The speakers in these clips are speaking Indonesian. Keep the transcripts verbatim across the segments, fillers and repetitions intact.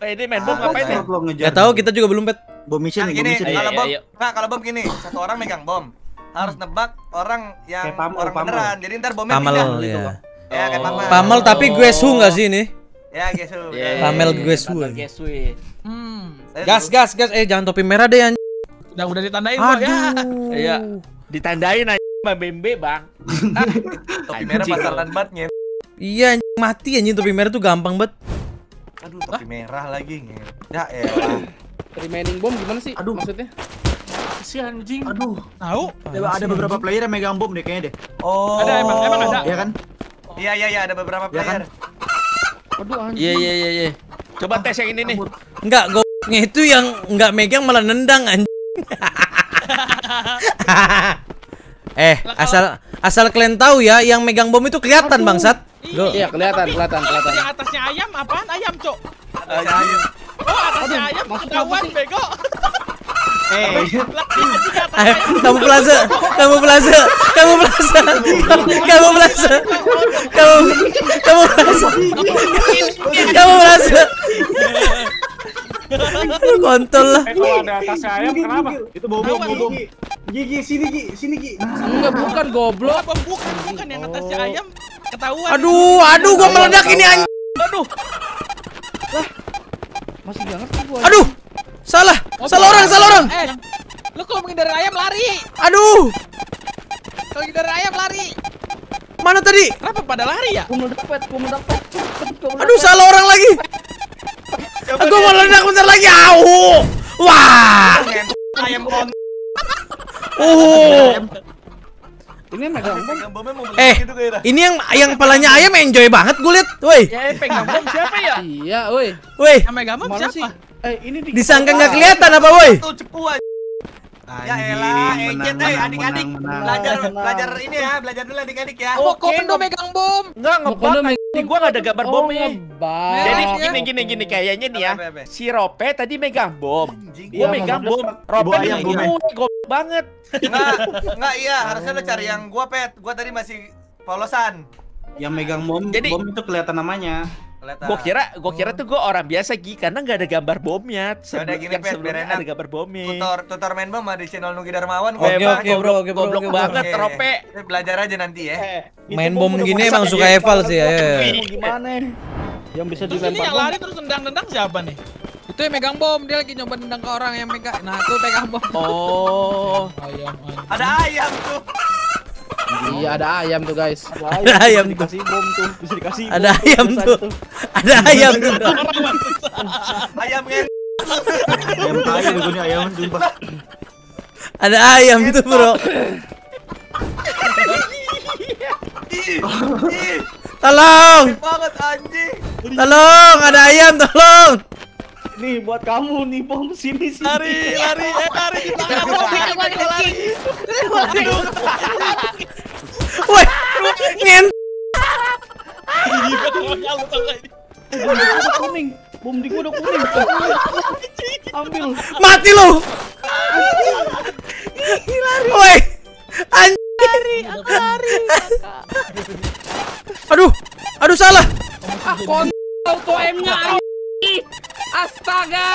Ini main bom ngapain nih? Gak tahu, kita juga belum pet. Bom mission, bom mission. Kalau bom, nah kalau bom gini, satu orang megang bom, harus nebak orang yang orang beneran. Jadi ntar bomnya pindah gitu. Ya kayak Pamel. Pamel tapi gue su nggak sih ini? Ya Gesu. Pamel gue su. Gesu. Hmm. Gas gas gas, eh jangan topi merah deh anjing. Udah udah ditandain kok ya. Iya. Ditandain aja Bang Bembe, Bang. Topi merah pasaran banget. Iya anjing, mati anjing, topi merah tuh gampang banget. Aduh, topi merah lagi. Ya elah. Remaining bom gimana sih? Aduh. Maksudnya? Si anjing. Aduh. Tahu? Ada, ada beberapa player yang megang bom deh kayaknya deh. Oh. Ada emang emang ada. Iya kan? Iya iya iya, ada beberapa player. Aduh anjing. Iya iya iya iya. Coba tes yang ini nih. Enggak, goknya itu yang enggak megang malah nendang anjing. Eh, asal asal kalian tahu ya, yang megang bom itu kelihatan bangsat. Iya, kelihatan, kelihatan, kelihatan. Yang atasnya ayam apaan? Ayam, Cok. Ayam. Oh, atasnya ayam ketahuan bego. Eh, Ayo, kamu plaza, kamu plaza, kamu plaza, kamu plaza, kamu kamu plaza, kamu plaza. Kontol lah. Kalau ada atasnya ayam kenapa? itu bom bom bom. Gigi sini Gi, sini Gi. Enggak, bukan goblok. Apa bukan bukan yang atasnya ayam ketahuan. Aduh, aduh, gua meledak ini anjing. Aduh. Masih enggak ngerti gua. Aduh, salah, salah orang, salah orang. Eh, lu kalau menghindari ayam lari. Aduh, Kalau menghindari ayam lari. mana tadi? Kenapa pada lari ya? Gua mau dapat, gua mau dapat. Aduh, salah orang lagi. Aku meledak bentar lagi. Au. Wah. Ayam kon. Oh. Ini megang bom. Megang bomnya mau Eh, gitu kayaknya. ini yang yang palanya ayam enjoy banget gue liat. Woi, Ya pegang bom siapa ya? Iya, woi. woi. Yang megang bom Mana siapa? sih? Eh, ini di Disangka nggak kelihatan apa, woi? Tuh cepu aja. Ya elah, ejet eh adik-adik. Belajar belajar ini ya, belajar dulu adik-adik ya. Oh, Kondo megang bom. Enggak Kondo ngebak. Ini gua enggak ada gambar bomnya. Ngebak. Jadi Merah. gini gini gini kayaknya nih ya. Apa, apa, apa? Si Rope tadi megang bom. Anjing. Gua Iya, megang Bang. bom. Rope Bawa ayam yang bomnya. ini goblok banget. Enggak, enggak iya, harusnya lo cari yang gua pet. Gua tadi masih polosan. Yang megang bom, Jadi- bom itu kelihatan namanya. Kelihatan. Gua kira gua kira tuh gua orang biasa Gi karena enggak ada gambar bomnya. Ya udah Sebelum- gini, yang Pet, sebelumnya biar enak. ada gambar bomnya. tutor tutor main bom ada di channel Nugi Darmawan. Oke, Gua- oke, bro, oke, bro, Goblok oke, bro. banget Oke. Rope. Eh, Belajar aja nanti ya. Main bom gini emang suka eval sih ya. Gimana? Yang bisa Terus ini dilempar yang bom. lari terus nendang-nendang siapa nih? Itu yang megang bom, dia lagi nyoba nendang ke orang yang megang. Nah, aku pegang bom. Oh. Ayam anjing. Ada ayam tuh. Iya, ada ayam tuh, guys. Ada ayam tuh. Dikasih bom tuh, bisa dikasih. Ada ayam tuh. Ada ayam tuh. Ayam ngen. Ayam ayam itu nih ayam sumpah. Ada ayam tuh, bro. Ih, ih, Tolong. banget anjing. Tolong, ada ayam, tolong. Nih buat kamu nih bom sini sini. Lari, lari, eh lari di belakang bom, lari, lari. Woi, ngent. Bom di gua udah kuning. Bom di gua udah kuning. Ambil. Mati lu. Woi. Anjir. Aduh. Aduh salah. Ah, kon auto M-nya anjing. Astaga.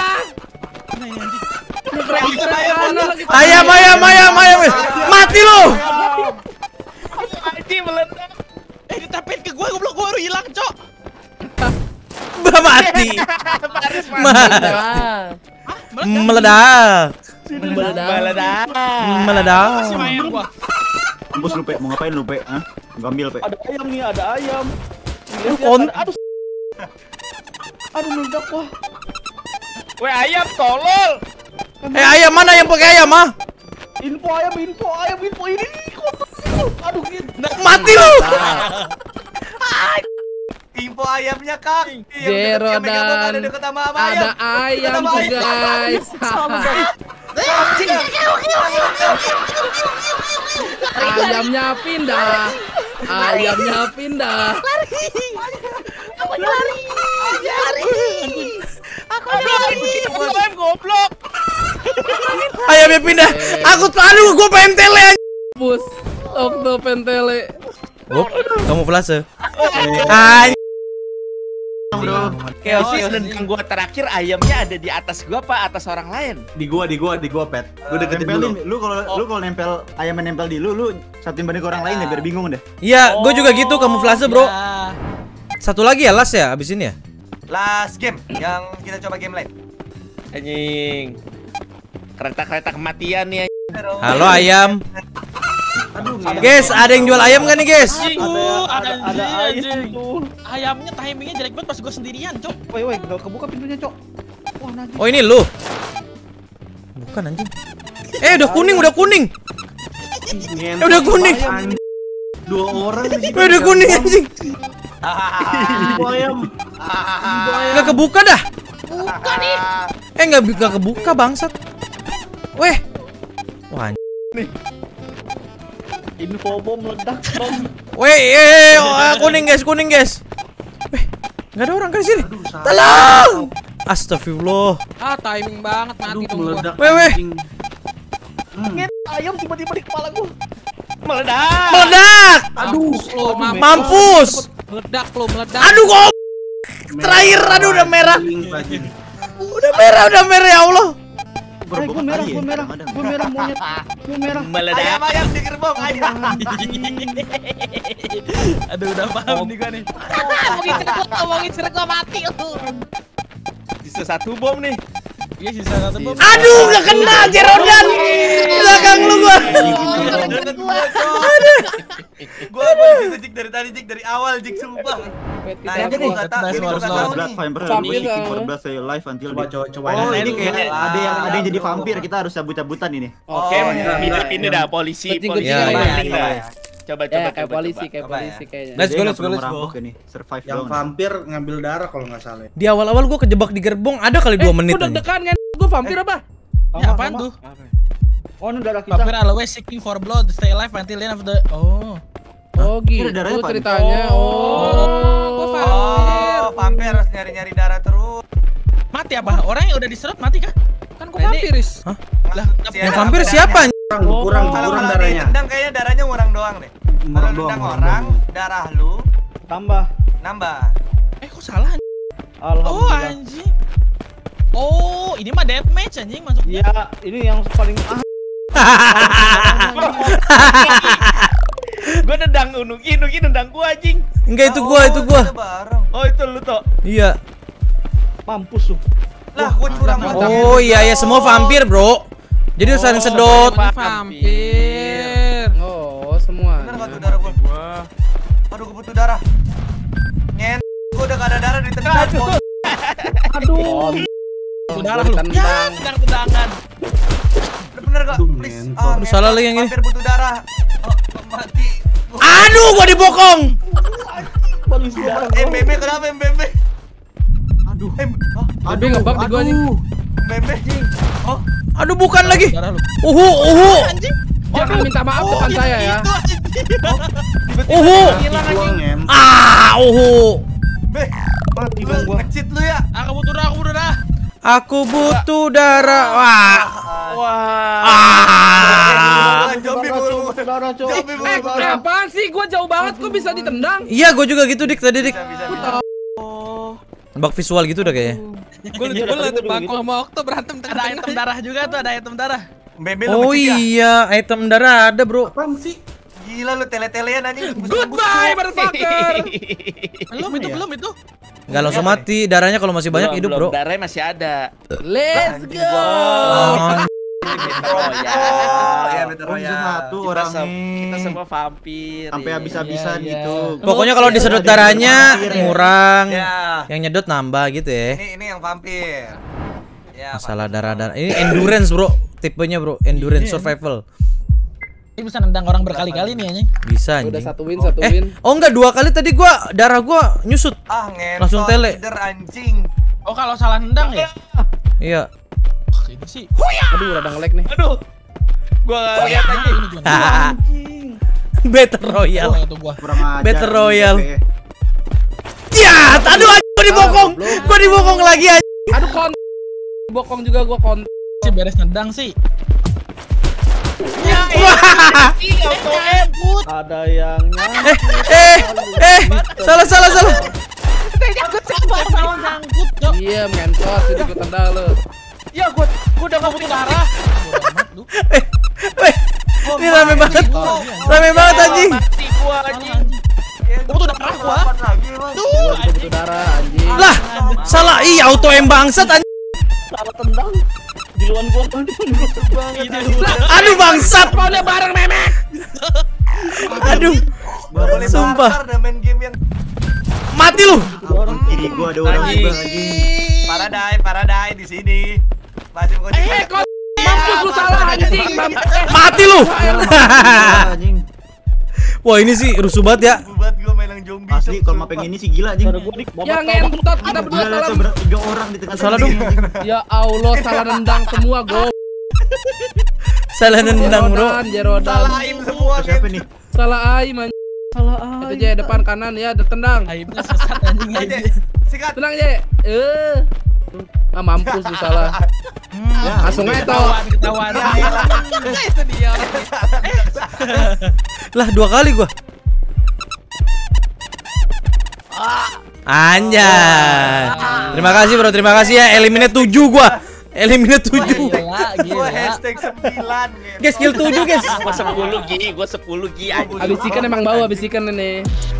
Ayam, ayam, ayam, ayam. Mati lu. Anjing meledak. Eh, ditapin ke gua, goblok gua baru hilang, Cok. Bah, mati. Ma- Nah, Meledak. meledak. Meledak. Meledak. Masih main gua. Bos lu, Pe. Mau ngapain lu, Pe? Hah? Ngambil, Pe. Ada ayam nih, ada ayam. Kon- Aduh. Aduh meledak wah. Weh ayam tolol. Eh, ayam mana yang pakai ayam, ah? Info ayam, info ayam, info ini. Aduh, gitu. Mati lu. Info ayamnya, Kang. Iya, Zero yang megang bom ada dan deket sama sama ada ayam Sama tuh ayam. guys. Ayamnya pindah. Ayamnya pindah. Ayam goblok. Ayamnya pindah. Aku aduh, gua pengen tele. Pus. Okto pentele. Gua kamu flase. Anjir. bro. Keosis dan yang gua terakhir ayamnya ada di atas gua apa atas orang lain? Di gua, di gua, di gua, Pet. Gua deketin dulu. Nempelin, lu kalau lu kalau nempel ayamnya nempel di lu, lu satuin banding ke orang lain ya biar bingung deh. Iya, gue juga gitu kamuflase bro. Ya. Satu lagi ya last ya abis ini ya. Last game yang kita coba game lain. Anjing. Kereta-kereta kematian nih. Halo ayam. Aduh, Guys, ada yang jual ayam gak nih guys? Aduh, ada ada ayam anjing. tuh. Ayamnya timingnya jelek banget pas gue sendirian, Cok. Woi, woi, enggak kebuka pintunya, Cok. Wah, najis. Oh ini lu. Bukan anjing. Eh udah kuning, udah kuning. Eh udah kuning. Dua orang di Eh udah kuning anjing. Ibu ayam. Nggak kebuka dah. Bukan nih. Eh nggak nggak kebuka bangsat. Weh. Wah. anjing. Info bom meledak, bom. Weh, eh, oh, kuning guys, kuning guys. Weh, nggak ada orang kan di sini. Tolong. Astagfirullah. Ah, timing banget mati dong gua. Meledak. Weh, weh. Ayam tiba-tiba di kepala gua. Meledak. Meledak. Aduh, lo mampus. Mampus. Meledak lo, meledak. Aduh kok. Terakhir, aduh udah merah. Udah merah, udah merah ya Allah. Eh, gua merah, gua merah, gua merah monyet, gua merah. Meledak. Ayam-ayam di gerbong, ayam. Aduh, udah paham nih gua nih. Ngomongin cerita, ngomongin cerita gua mati lu. Sisa satu bom nih. Iya sisa satu bom. Aduh, nggak kena Jerodan. Belakang lu gua. Gua gua di situ Jik dari tadi Jik dari awal Jik sumpah. Nah, ini gua enggak tahu, ini gua enggak tahu nih. Vampir, For blood stay alive until Coba, coba, coba. Oh, ini kayak Ini. ada yang ada yang jadi vampir, kita harus cabut-cabutan ini. Oke, Oh, iya. pindah-pindah dah polisi, Kucing-kucing polisi. ya, yang ya, dah. ya. Coba Ya, coba kayak coba, polisi, coba. kayak Coba polisi ya. kayaknya. Let's Dia go, nggak let's go, perlu let's go. merampok ini, survive Yang doang. vampir ngambil darah kalau nggak salah. Di awal-awal gua kejebak di gerbong, ada kali dua menit Udah anjing. dekan kan? Gua vampir apa? Ya apaan tuh? Oh, ini darah kita. Vampir always seeking for blood, stay alive until the end of the. Oh. Oh, gitu Ini darahnya, Pak. ceritanya. Oh, Oh. gua vampir. Oh, vampir harus nyari-nyari darah terus. Mati apa? Orang yang udah diserut mati kah? Kan gua vampiris. Lah, Yang vampir siapa anjing? Kurang, kurang, Kalau kurang kalau darahnya. ditendang kayaknya darahnya ngurang doang deh. Kalau Ngurang lu doang, nendang ngurang orang, doang. darah lu Tambah. nambah. Eh kok salah anjing? Oh Alhamdulillah. anjing. Oh, ini mah deathmatch anjing masuknya. Iya, ini yang paling ah. Gua nendang Unugi, Unugi nendang gua anjing. Enggak itu Oh, gua, itu gua. kita bareng. Oh, itu lu toh. Iya. Mampus lu. Lah, gua curang banget. Oh iya ya semua vampir, Bro. Jadi Oh, saling sedot. semuanya Vampir. Oh, semua. Bener gak tuh darah gua? Aduh, gua butuh darah. Nyen, gua udah gak ada darah ditendang. Aduh. Darah lu. Ya, tendang-tendangan. Bener gak? Aduh, Please. men. Ah, Aduh, salah lagi yang ini. Vampir butuh darah. Oh, mati. Aduh, gua dibokong. M B B kenapa M B B? Aduh. M oh, Aduh, ngebug di gua anjing. M B B. Oh, Aduh, bukan lagi. Darah lu. Uhu, uhu. Jangan minta maaf Oh, depan itu, saya ya. itu, anjing. Uhu. Buang, Ngen. Ah, uhu. Be. Mati Lu dong gua. ngecit lu ya. Aku butuh darah, aku butuh darah. Aku butuh darah. Wah. Wah. Ah. Zombie bulu. Darah, Cok. Zombie bulu. Eh, apaan sih? Gua jauh banget kok bisa ditendang. Iya, gua juga gitu dik tadi dik. Bisa bisa bisa. Bug visual gitu udah kayaknya. Gue liat gue liat Bangko sama Okto berantem. Ada item darah juga tuh, ada item darah. M B B lu Oh ngecit ya. iya, item darah ada, Bro. Apaan sih? Gila lu tele-telean anjing. Goodbye, motherfucker. Belum itu, belum itu. Enggak langsung mati, darahnya kalau masih banyak Belum, hidup, belum. Bro. Darahnya masih ada. Let's go. Oh, Oh, ya betul Oh, ya. satu Kita, orang sem- nih. kita semua vampir. Sampai ya. habis-habisan Iya, iya. gitu. pokoknya kalau disedot Ada darahnya vampir ya. ngurang. Ya. Yang nyedot nambah gitu ya. Ini ini yang vampir. Ya. Masalah darah-darah. Ini endurance, Bro. Tipenya, Bro. Endurance survival. Ini bisa nendang orang berkali-kali nih anjing. Bisa Udah anjing. satu win, satu Eh, win. oh enggak dua kali tadi gua darah gua nyusut. Ah, ngentot. Langsung tele. Leader anjing. Oh kalau salah nendang ya? Iya. Wah, ini sih. Aduh, udah nge-lag nih. Aduh. Gua enggak lihat lagi. Ini gua. Battle Royale. Oh, itu gua. Kurang ajar. Battle ini, Royale. P P. Ya, aduh anjing gua dibokong. Gua dibokong lagi anjing. Aduh, kon. Bokong juga gua kon. Si beres nendang sih. Wah. Ada yang nyang. Eh, eh, eh. Salah, salah, salah. Siapa nyangkut, Cok? Iya, mentos itu gue tendang lu. Ya gua gua udah enggak butuh darah. Eh, weh, ini rame banget, rame banget anjing. Mati gua anjing. Gua butuh darah gua. Tuh, butuh darah anjing. Lah, salah, ih auto em bangsat anjing. Salah tendang. Giluan gua. Aduh bangsat. Spawnnya bareng memek. Aduh, Boleh sumpah. barter dan main game yang Mati lu. Kiri gua ada orang juga anjing. Paradise, Paradise di sini. Masih mau Eh, kok mampus lu salah anjing. Mati lu. Anjing. Wah ini sih rusuh banget ya. buat gua main yang zombie. Asli kalau mapeng ini sih gila anjing. Ya ngentot kita berdua Gila salah. tuh berat tiga orang di tengah. Salah dong. Ya Allah, salah nendang semua go. Salah nendang bro. Jerodan, Jerodan. Salah aim semua. Siapa nih? Salah aim anjing. Salah aim. Itu Je depan kanan ya, tendang. Aibnya sesat anjing Aja, aja. sikat. Tenang Je. Eh. Ah mampus lu salah. Langsung aja toh. Ketahuan. Itu dia. Lah dua kali gua. Anjay. Terima kasih bro, terima kasih ya. Eliminate tujuh gua. Eliminate tujuh. Gila, Gua gila. hashtag sembilan. Guys, kill tujuh guys. Gua sepuluh Gi, gua sepuluh Gi anjing. Habis ikan emang bau habis ikan ini.